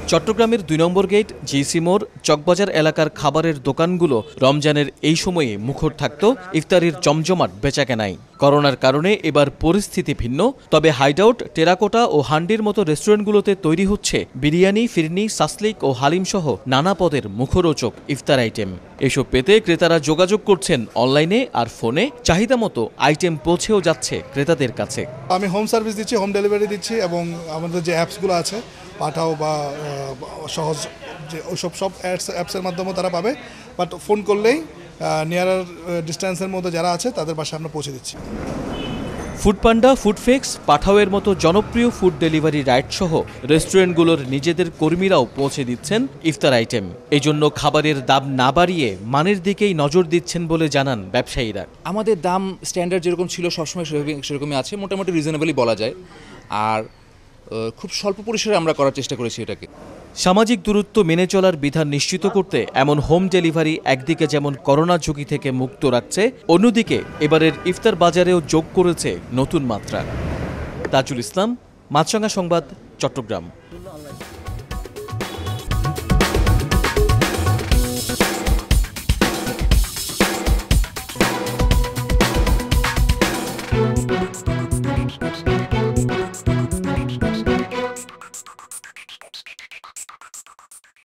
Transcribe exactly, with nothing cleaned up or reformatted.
চট্টগ্রামের দুই নম্বর gate, GC মোড়, চকবাজার এলাকার খাবারের দোকানগুলো রমজানের এই সময়ে মুখর থাকত ইফতারির জমজমাট বেচাকেনায়। করোনার কারণে এবার পরিস্থিতি ভিন্ন। তবে হাইডআউট, টেরাকোটা ও হান্ডির মতো রেস্টুরেন্টগুলোতে তৈরি হচ্ছে বিরিয়ানি, ফিরনি, সাসলিক ও হালিম সহ নানা পদের মুখরোচক ইফতার আইটেম। এসব পেতে ক্রেতারা যোগাযোগ করছেন অনলাইনে আর ফোনে। চাহিদা মতো আইটেম পৌঁছেও যাচ্ছে ক্রেতাদের কাছে। আমি হোম সার্ভিস দিচ্ছি, হোম ডেলিভারি দিচ্ছি এবং আমাদের যে অ্যাপসগুলো আছে পাঠাও বা সহজ যে ওইসব সব অ্যাপস অ্যাপসের মাধ্যমে তারা পাবে। বাট ফোন করলেই নিয়ারার ডিস্টেন্সের মধ্যে যারা আছে তাদের বাসায় আমরা পৌঁছে দিচ্ছি। ফুডপান্ডা, ফুডফেক্স, পাঠাওয়ের মতো জনপ্রিয় ফুড ডেলিভারি রাইড সহ রেস্টুরেন্টগুলোর নিজেদের কর্মীরাও পৌঁছে দিচ্ছেন ইফতার আইটেম। এই জন্য খাবারের দাম না বাড়িয়ে মানের দিকেই নজর দিচ্ছেন বলে জানান ব্যবসায়ীরা। আমাদের দাম স্ট্যান্ডার্ড যেরকম ছিল সবসময় সেরকমই আছে, মোটামুটি রিজনেবলই বলা যায়। আর খুব স্বল্প পরিসরে আমরা করার চেষ্টা করেছি এটাকে। সামাজিক দূরত্ব মেনে চলার বিধান নিশ্চিত করতে এমন হোম ডেলিভারি একদিকে যেমন করোনা ঝুঁকি থেকে মুক্ত রাখছে, অন্যদিকে এবারের ইফতার বাজারেও যোগ করেছে নতুন মাত্রা। তাজুল ইসলাম, মাছরাঙা সংবাদ, চট্টগ্রাম।